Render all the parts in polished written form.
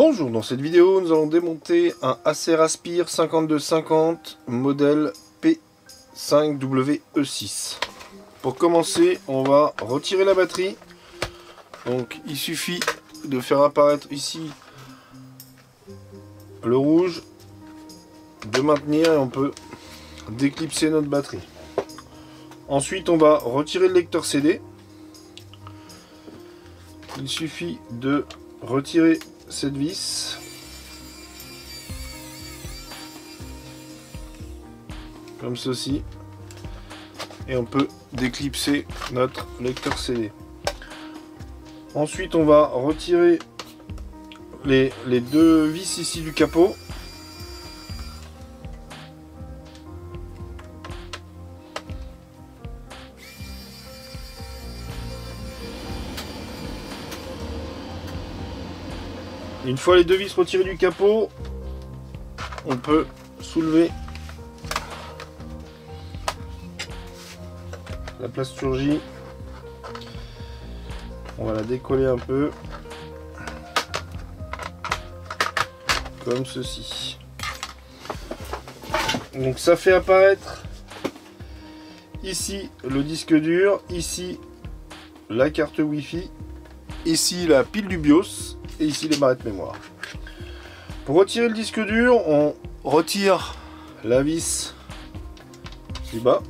Bonjour, dans cette vidéo nous allons démonter un Acer Aspire 5250 modèle P5WE6. Pour commencer, on va retirer la batterie. Donc il suffit de faire apparaître ici le rouge, de maintenir et on peut déclipser notre batterie. Ensuite on va retirer le lecteur CD. Il suffit de retirer cette vis comme ceci et on peut déclipser notre lecteur CD. Ensuite on va retirer les deux vis ici du capot. Une fois les deux vis retirées du capot, on peut soulever la plasturgie. On va la décoller un peu, comme ceci. Donc ça fait apparaître ici le disque dur, ici la carte Wi-Fi, ici la pile du BIOS. Et ici les barrettes mémoire. Pour retirer le disque dur, on retire la vis du bas.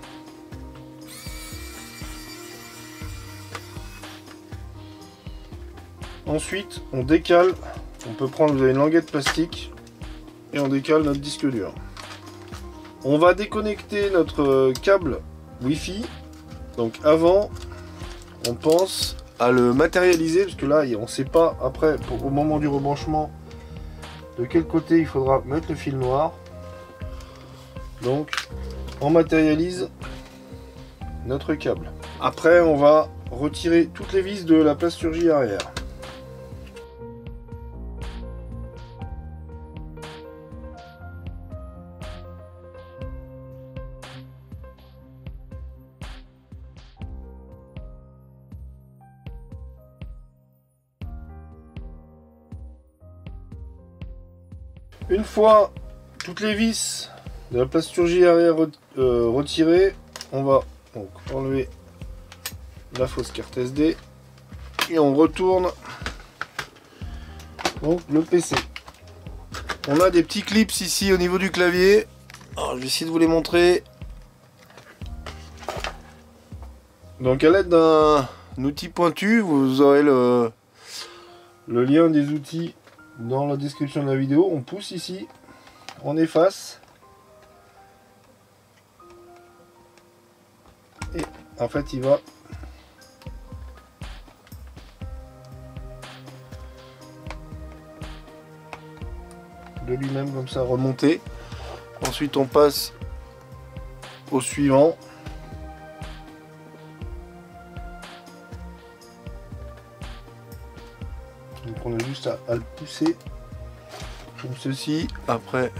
Ensuite, on décale. On peut prendre, vous avez une languette plastique et on décale notre disque dur. On va déconnecter notre câble Wi-Fi. Donc avant, on pense à le matérialiser parce que là on ne sait pas après au moment du rebranchement de quel côté il faudra mettre le fil noir. Donc on matérialise notre câble. Après on va retirer toutes les vis de la plasturgie arrière. Une fois toutes les vis de la plasturgie arrière retirées, on va donc enlever la fausse carte SD et on retourne donc le PC. On a des petits clips ici au niveau du clavier. Alors, je vais essayer de vous les montrer. Donc à l'aide d'un outil pointu, vous aurez le lien des outils dans la description de la vidéo. On pousse ici, on efface et en fait il va de lui-même comme ça remonter. Ensuite on passe au suivant. Donc on a juste à le pousser comme ceci. Après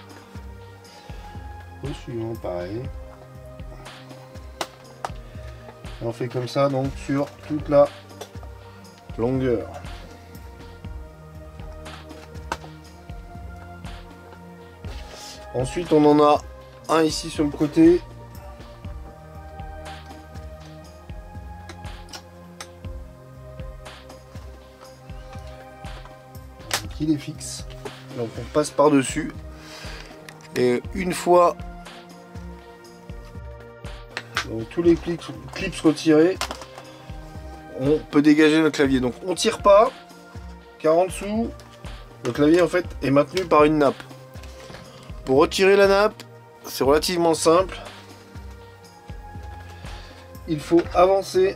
au suivant pareil. Et on fait comme ça donc sur toute la longueur. Ensuite on en a un ici sur le côté. Il est fixe, donc on passe par dessus et une fois donc tous les clips retirés, on peut dégager notre clavier. Donc on tire pas car en dessous le clavier en fait est maintenu par une nappe. Pour retirer la nappe, c'est relativement simple. Il faut avancer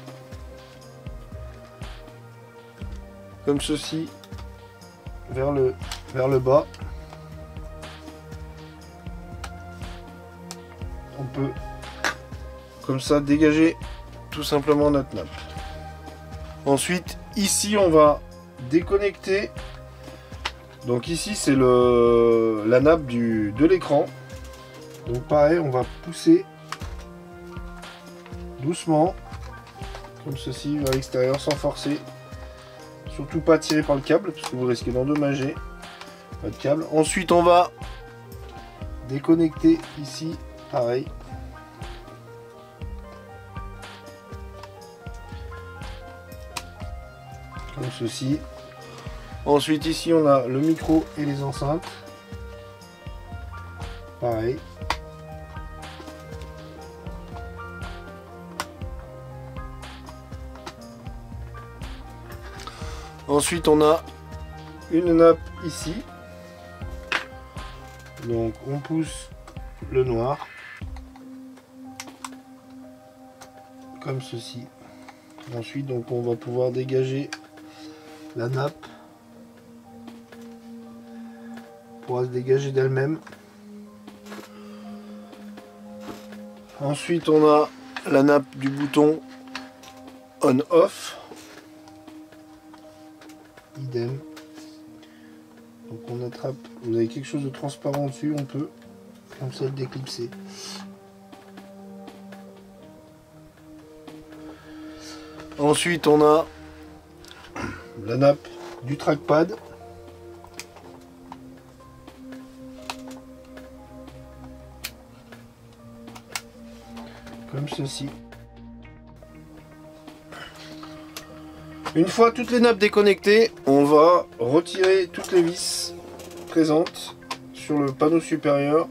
comme ceci vers le bas. On peut comme ça dégager tout simplement notre nappe. Ensuite ici on va déconnecter. Donc ici c'est la nappe de l'écran. Donc pareil on va pousser doucement comme ceci vers l'extérieur sans forcer Surtout pas tiré par le câble, parce que vous risquez d'endommager votre câble. Ensuite, on va déconnecter ici, pareil. Comme ceci. Ensuite, ici, on a le micro et les enceintes. Pareil. Ensuite, on a une nappe ici. Donc, on pousse le noir. Comme ceci. Ensuite, donc, on va pouvoir dégager la nappe. Elle pourra se dégager d'elle-même. Ensuite, on a la nappe du bouton on-off. Idem. Donc on attrape, vous avez quelque chose de transparent dessus, on peut comme ça le déclipser. Ensuite on a la nappe du trackpad. Comme ceci. Une fois toutes les nappes déconnectées, on va retirer toutes les vis présentes sur le panneau supérieur.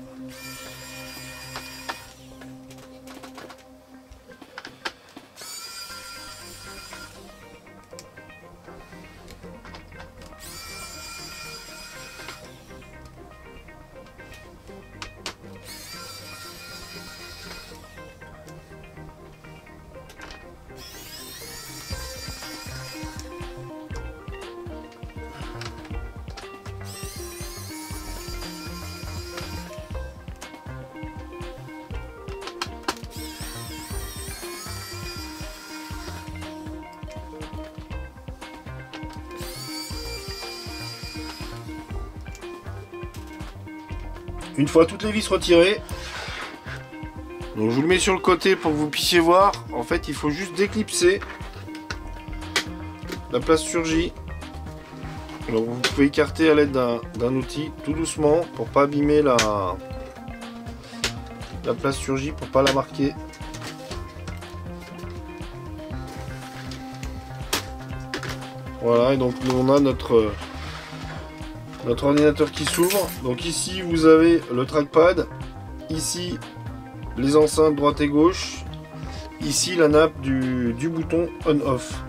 Une fois toutes les vis retirées, donc je vous le mets sur le côté pour que vous puissiez voir. En fait, il faut juste déclipser la place surgie. Donc vous pouvez écarter à l'aide d'un outil tout doucement pour pas abîmer la place surgie, pour pas la marquer. Voilà, et donc nous on a notre ordinateur qui s'ouvre. Donc ici vous avez le trackpad, ici les enceintes droite et gauche, ici la nappe du bouton on-off.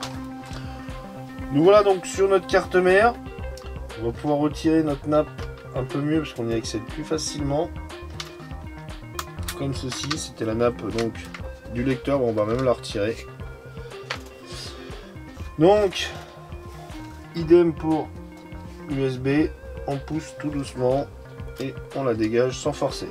Nous voilà donc sur notre carte mère. On va pouvoir retirer notre nappe un peu mieux parce qu'on y accède plus facilement. Comme ceci, c'était la nappe donc du lecteur, on va même la retirer. Donc idem pour USB, on pousse tout doucement et on la dégage sans forcer.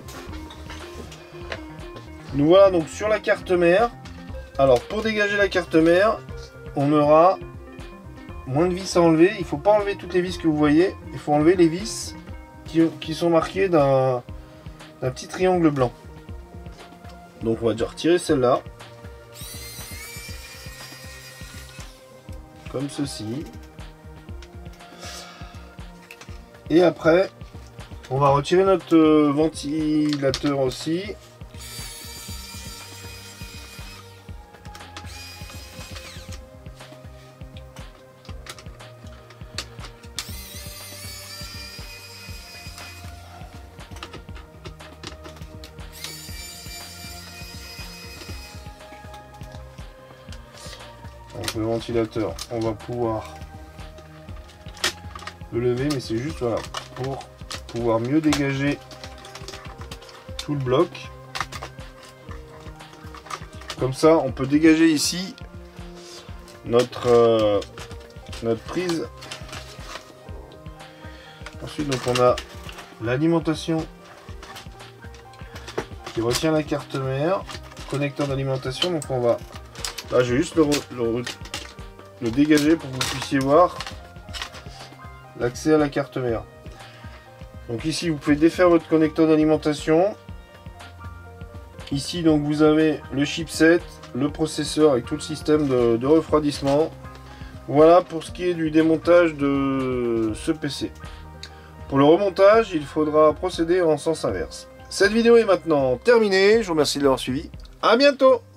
Nous voilà donc sur la carte mère. Alors pour dégager la carte mère, on aura moins de vis à enlever. Il ne faut pas enlever toutes les vis que vous voyez, il faut enlever les vis qui sont marquées d'un petit triangle blanc. Donc on va déjà retirer celle-là. Comme ceci. Et après, on va retirer notre ventilateur aussi. Donc le ventilateur, on va pouvoir le lever, mais c'est juste voilà, pour pouvoir mieux dégager tout le bloc. Comme ça, on peut dégager ici notre prise. Ensuite, donc on a l'alimentation qui retient la carte mère, connecteur d'alimentation. Donc on va, là, je vais juste le dégager pour que vous puissiez voir l'accès à la carte mère. Donc ici vous pouvez défaire votre connecteur d'alimentation. Ici donc vous avez le chipset, le processeur avec tout le système de refroidissement. Voilà pour ce qui est du démontage de ce PC. Pour le remontage, il faudra procéder en sens inverse. Cette vidéo est maintenant terminée, je vous remercie de l'avoir suivi. À bientôt!